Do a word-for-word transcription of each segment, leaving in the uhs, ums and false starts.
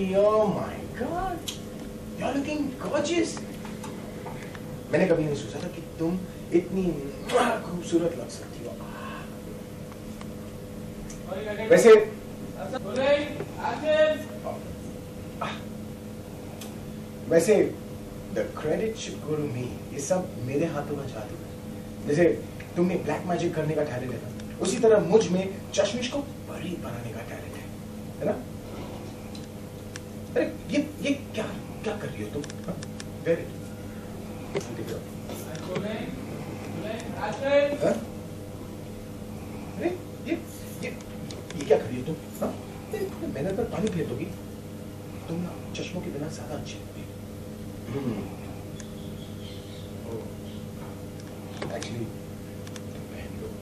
Baby, oh my God, you're looking gorgeous. मैंने कभी नहीं सोचा था कि तुम इतनी खूबसूरत लग सकती हो। वैसे वैसे the credit should go to me. ये सब मेरे हाथों का जादू है। जैसे तुमने ब्लैक मैजिक करने का टैलेंट है ना, उसी तरह मुझ में चश्मिश को बड़ी बनाने का टैलेंट है, है ना? अरे ये ये क्या क्या कर रही हो तुम? वेरी अरे ये ये ये क्या कर रही हो तुम? हाँ? मेहनत पर पानी फेर दोगी? तुम ना चश्मों के बिना ज्यादा अच्छी होगी। एक्चुअली तुम पहन लो।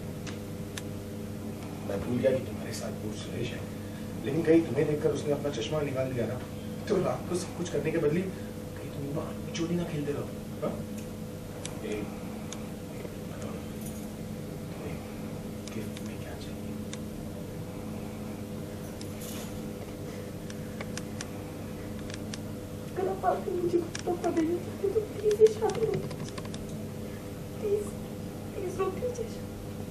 मैं भूल गया कि तुम्हारे साथ वो सुरेश है, लेकिन कहीं तुम्हें देखकर उसने अपना चश्मा निकाल दिया ना, तो रात को सब कुछ करने के बदले कहीं तुम वहां चोरी ना खेलते रहो। हाँ? ए, बताओ तुम्हें गिफ्ट में क्या चाहिए? अगर आप आके मुझे कुछ तोहफा देना चाहते तो प्लीज ये शादी रोक दीजिए। प्लीज प्लीज रोक दीजिए।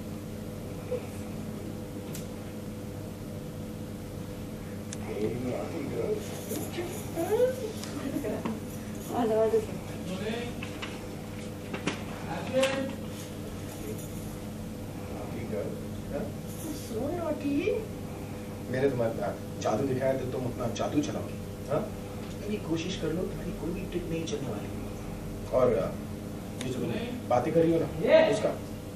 मैंने तुम्हारा जादू दिखाया तो तुम अपना जादू चलाओगी? हाँ? ये कोशिश कर लो, तुम्हारी कोई भी ट्रिक नहीं चलने वाली। और ये जो बातें कर रही हो ना उसका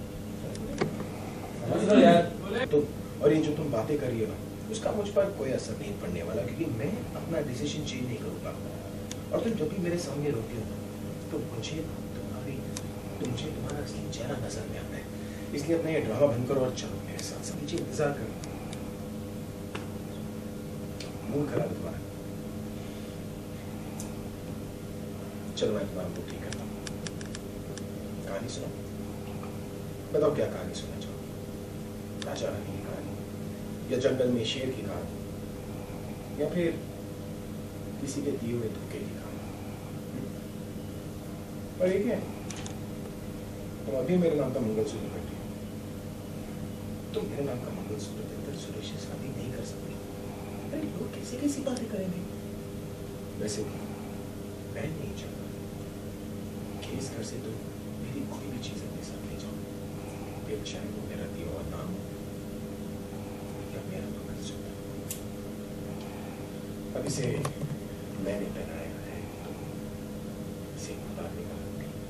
तो, और ये जो तुम बातें कर रही हो ना उसका मुझ पर कोई असर नहीं पड़ने वाला, क्योंकि मैं अपना डिसीजन चेंज नहीं करूँगा। और तुम जब भी मेरे सामने रोती हो तो मुझे तुम्हारी तो मुझे तुम्हारा असली चेहरा नजर में आता है। इसलिए अपना ये ड्रामा बंद करो और चलो मेरे साथ सब नीचे इंतजार करो। मूड खराब है तुम्हारा, चलो मैं तुम्हारा मूड ठीक करता हूँ। कहानी सुनो, बताओ क्या कहानी सुनना चाहो? राजा रानी की कहानी, या जंगल में शेर की कहानी, या फिर किसी के दिए हुए धोखे की कहानी? और एक है, तुम अभी मेरे नाम का मंगलसूत्र पहनती हो, तुम मेरे नाम का मंगलसूत्र देकर सुरेश से शादी नहीं कर सकती। अरे लोग कैसी कैसी बातें करेंगे? वैसे भी मैं नहीं चाहता कि इस घर से तुम मेरी कोई भी चीज अपने साथ ले जाओ, फिर चाहे वो मेरा दिया हुआ नाम या मेरा मंगलसूत्र। अब इसे मैंने पहनाया है, तो इसे उतारने का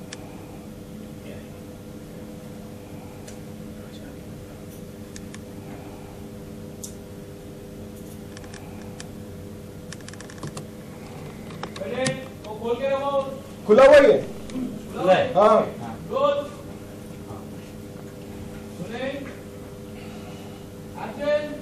खोल के रखो। खुला हुआ ही है। खुला है? हाँ। रोज। सुने? एक्शन।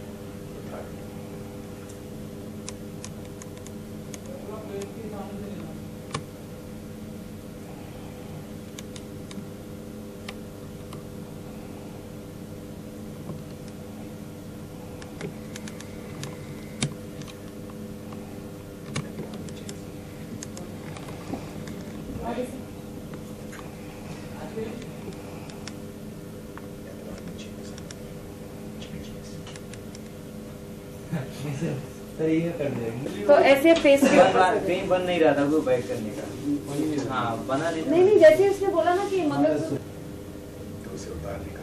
तो ऐसे फेस के ऊपर कहीं बन नहीं रहा था वो बैठ करने का। हाँ बना लेना। नहीं नहीं, जैसे उसने बोला ना कि मंगलसूत्र तो उसे उतारने का